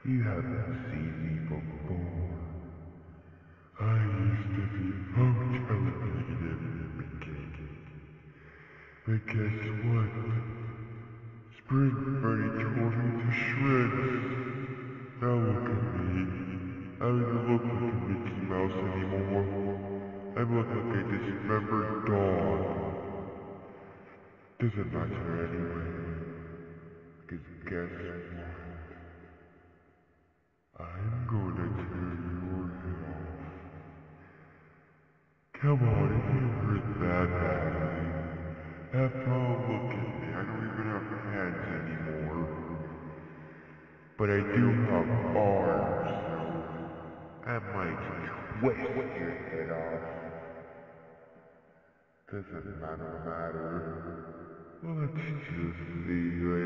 You haven't seen me before. I used to be talented and wicked. But guess what? Spring Freddy tore me to shreds. Now look at me. I don't even look like a Mickey Mouse anymore. I look like a dismembered dog. Doesn't matter anyway. Because guess what? I'm gonna tear your head off. Come on, it can't hurt that badly. After all, look at me. I don't even have hands anymore. But I do have arms, so I might twist your head off. Doesn't matter. Let's just see